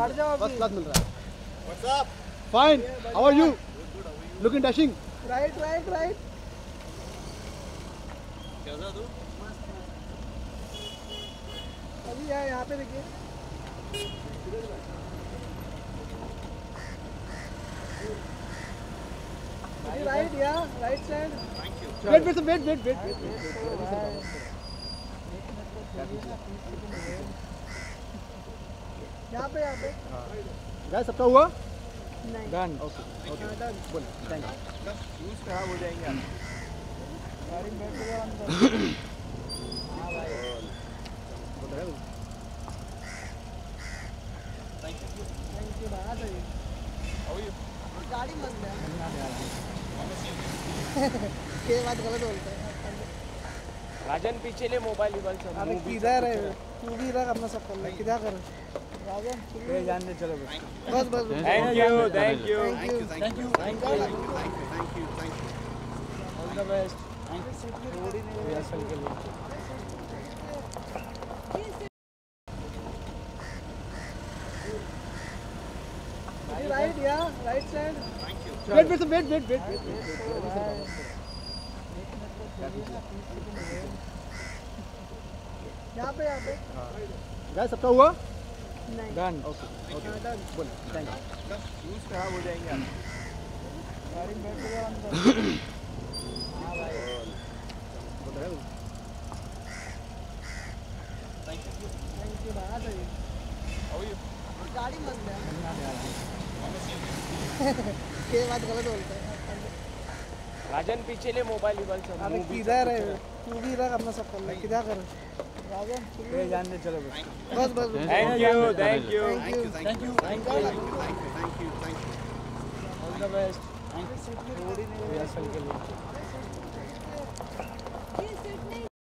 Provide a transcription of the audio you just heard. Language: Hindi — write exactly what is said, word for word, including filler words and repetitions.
फर्स्ट क्लास मिल रहा है। What's up? Fine. How are you? Looking dashing. Right, right, right. कैसा तू? अभी यहाँ यहाँ पे देखिए। Right, yeah, right side. Thank you. Wait, wait, wait, wait, wait, wait, wait. यहाँ पे यहाँ पे। गाइस सबका हुआ? नहीं। Done. Okay. Okay. Done. बोल. Thank you. शूज खराब हो जाएंगे आप। गाड़ी में बैठ गया अंदर। हाँ भाई। बोल रहा है। Thank you. Thank you बात है। How are you? गाड़ी मत ले। ये बात गलत बोलते हैं। राजन पीछे ले मोबाइल मोबाइल सब। अरे किधर है? तू भी रख अपना सब कर ले। किधर कर? राजन ये जान दे चलो बस। बस बस। Thank you, thank you. Thank you. Thank you. Thank you. Thank you. Thank you. Thank you. All the best. Thank you. थोड़ी नहीं रिहर्सल के लिए। Right, yeah, right side. Thank you. Wait, wait, wait, wait, wait, wait. यहाँ पे यहाँ पे। गाइस सबका हुआ? नहीं। Done. Okay. Okay. Done. बोल. Thank you. शूज खराब हो जाएंगे आप। गाड़ी में बैठ गया अंदर। हाँ भाई। बोल रहा है। Thank you. Thank you बात है। How are you? गाड़ी मत ले। ये बात गलत बोलते हैं। राजन पीछे ले मोबाइल मोबाइल सब। अरे किधर है? तू भी रख अपना सब कर ले। किधर कर? राजन ये जान दे चलो बस। बस बस। Thank you, thank you. Thank you. Thank you. Thank you. Thank you. Thank you. Thank you. All the best. Thank you. थोड़ी नहीं रिहर्सल के लिए।